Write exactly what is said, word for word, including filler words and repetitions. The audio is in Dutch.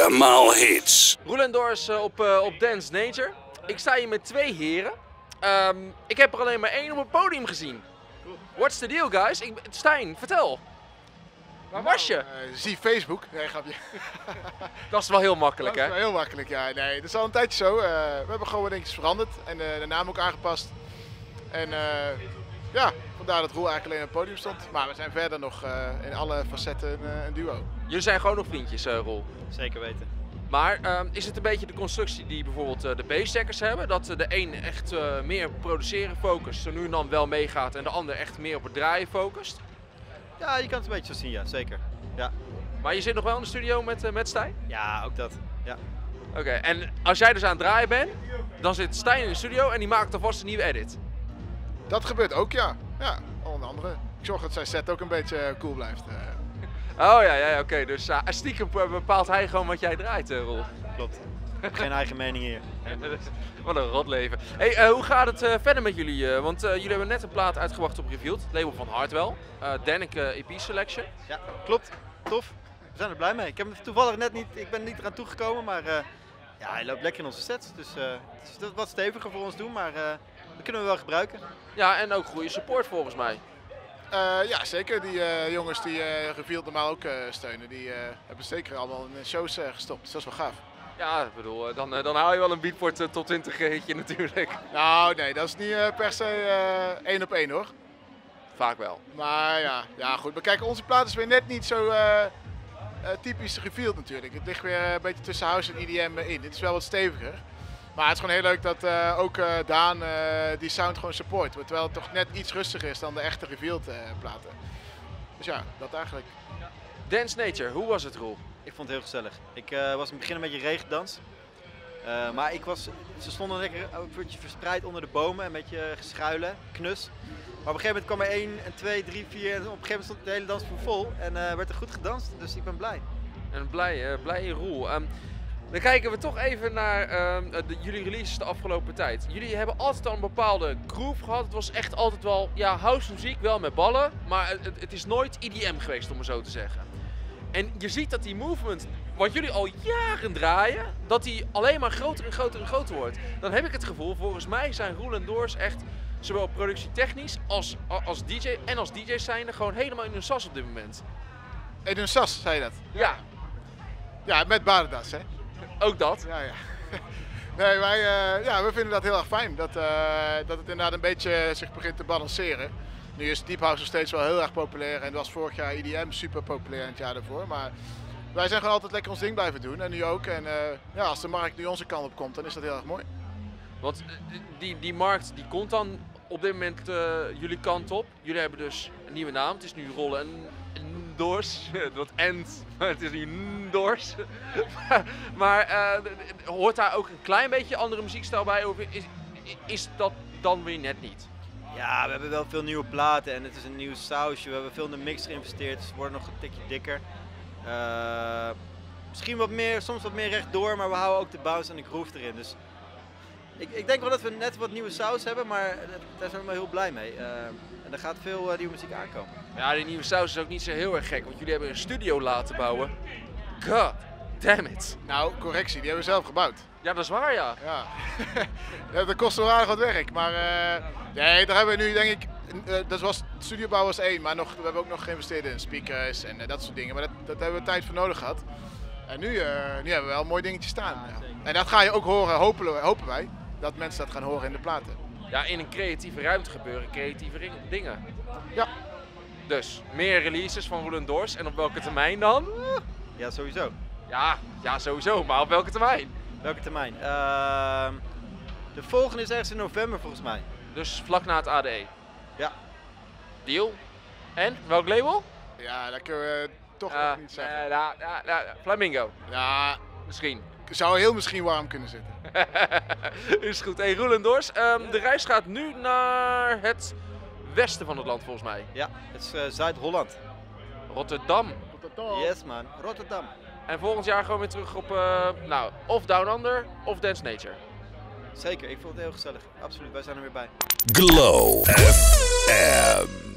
Allemaal hits. Roel Doors uh, op, uh, op Dance Nature. Ik sta hier met twee heren. Um, ik heb er alleen maar één op het podium gezien. What's the deal, guys? Ik, Stijn, vertel. Waar was je? Uh, zie Facebook. Nee, grapje. Dat is wel heel makkelijk, hè? Dat is wel heel makkelijk, ja. Nee, dat is al een tijdje zo. Uh, we hebben gewoon wat dingetjes veranderd en uh, de naam ook aangepast. En uh, ja, vandaar dat Roel eigenlijk alleen op het podium stond. Maar we zijn verder nog uh, in alle facetten uh, een duo. Jullie zijn gewoon nog vriendjes, uh, Roel? Zeker weten. Maar uh, is het een beetje de constructie die bijvoorbeeld uh, de bassjackers hebben? Dat uh, de een echt uh, meer op produceren focust, zo nu en dan wel meegaat en de ander echt meer op het draaien focust? Ja, je kan het een beetje zo zien, ja, zeker. Ja. Maar je zit nog wel in de studio met, uh, met Stijn? Ja, ook dat. Ja. Oké, okay, en als jij dus aan het draaien bent, dan zit Stijn in de studio en die maakt alvast een nieuwe edit? Dat gebeurt ook, ja. Ja, onder andere. Ik zorg dat zijn set ook een beetje cool blijft. Uh. Oh ja, ja oké. Okay. Dus uh, stiekem bepaalt hij gewoon wat jij draait, uh, Roel. Klopt. Ik heb geen eigen mening hier. Wat een rot leven. Hey, uh, hoe gaat het uh, verder met jullie? Uh, want uh, jullie hebben net een plaat uitgebracht op Revealed, label van Hardwell. Uh, Danik uh, E P Selection. Ja, klopt. Tof. We zijn er blij mee. Ik heb hem toevallig net niet, ik ben niet eraan toegekomen, maar uh, ja, hij loopt lekker in onze sets. Dus uh, het is wat steviger voor ons doen, maar uh, dat kunnen we wel gebruiken. Ja, en ook goede support volgens mij. Uh, ja, zeker. Die uh, jongens die uh, Revealed normaal ook uh, steunen, die uh, hebben zeker allemaal in shows uh, gestopt. Dus dat is wel gaaf. Ja, ik bedoel, dan, dan haal je wel een Beatport uh, top twintig hitje natuurlijk. Nou, nee, dat is niet uh, per se uh, één op één hoor. Vaak wel. Maar ja, ja goed. Maar kijk, onze plaat is weer net niet zo uh, uh, typisch Revealed natuurlijk. Het ligt weer een beetje tussen house en E D M in. Dit is wel wat steviger. Maar het is gewoon heel leuk dat uh, ook uh, Daan uh, die sound gewoon support. Terwijl het toch net iets rustiger is dan de echte Revealed uh, platen. Dus ja, dat eigenlijk. Dance Nature, hoe was het, Roel? Ik vond het heel gezellig. Ik uh, was in het begin een beetje regendans. Uh, maar ik was, ze stonden lekker een beetje verspreid onder de bomen, een beetje geschuilen, knus. Maar op een gegeven moment kwam er één, en twee, drie, vier en op een gegeven moment stond de hele dansvloer vol. En uh, werd er goed gedanst, dus ik ben blij. En blij, uh, blij in Roel. Um, dan kijken we toch even naar uh, de, jullie releases de afgelopen tijd. Jullie hebben altijd al een bepaalde groove gehad. Het was echt altijd wel, ja, house muziek, wel met ballen. Maar het, het is nooit E D M geweest, om het zo te zeggen. En je ziet dat die movement, wat jullie al jaren draaien, dat die alleen maar groter en groter en groter wordt. Dan heb ik het gevoel, volgens mij zijn Roel Doors echt, zowel productietechnisch als, als D J en als D J zijnde, gewoon helemaal in hun sas op dit moment. In hun sas, zei je dat? Ja. Ja, met badendas, hè? Ook dat? Ja, ja. Nee, wij uh, ja, we vinden dat heel erg fijn. Dat, uh, dat het inderdaad een beetje zich begint te balanceren. Nu is Deep House nog steeds wel heel erg populair en het was vorig jaar E D M super populair en het jaar daarvoor. Maar wij zijn gewoon altijd lekker ons ding blijven doen en nu ook. En uh, ja, als de markt nu onze kant op komt, dan is dat heel erg mooi. Want die, die markt die komt dan op dit moment uh, jullie kant op. Jullie hebben dus een nieuwe naam. Het is nu Roel en Doors. Dat end, maar het is nu Doors. Maar uh, hoort daar ook een klein beetje andere muziekstijl bij? Of is, is dat dan weer net niet? Ja, we hebben wel veel nieuwe platen en het is een nieuw sausje. We hebben veel in de mix geïnvesteerd, dus we worden nog een tikje dikker. Uh, misschien wat meer, soms wat meer rechtdoor, maar we houden ook de bounce en de groove erin. Dus ik, ik denk wel dat we net wat nieuwe saus hebben, maar daar zijn we wel heel blij mee. Uh, en er gaat veel uh, nieuwe muziek aankomen. Ja, die nieuwe saus is ook niet zo heel erg gek, want jullie hebben een studio laten bouwen. God damn it. Nou, correctie, die hebben we zelf gebouwd. Ja, dat is waar, ja. Ja. Ja, dat kost wel aardig wat werk, maar uh, nee, daar hebben we nu denk ik, uh, dat was, studiobouw was één, maar nog, we hebben ook nog geïnvesteerd in speakers en uh, dat soort dingen, maar dat, dat hebben we tijd voor nodig gehad. En nu, uh, nu hebben we wel een mooi dingetje staan. Ja, ja. En dat ga je ook horen, hopen, hopen wij, dat mensen dat gaan horen in de platen. Ja, in een creatieve ruimte gebeuren creatieve dingen. Ja. Dus, meer releases van Roel Doors en op welke termijn dan? Ja, sowieso. Ja, ja, sowieso, maar op welke termijn? Welke termijn? Uh, de volgende is ergens in november volgens mij. Dus vlak na het A D E? Ja. Deal. En, welk label? Ja, dat kunnen we toch uh, nog niet zeggen. Uh, nou, nou, nou, Flamingo. Ja, misschien. Zou heel misschien warm kunnen zitten. Is goed. Hey, Roel Doors, um, de reis gaat nu naar het westen van het land volgens mij. Ja, het is uh, Zuid-Holland. Rotterdam. Rotterdam. Yes man, Rotterdam. En volgend jaar gewoon weer terug op, uh, nou, of Down Under of Dance Nature. Zeker, ik vond het heel gezellig. Absoluut, wij zijn er weer bij. Glow F M.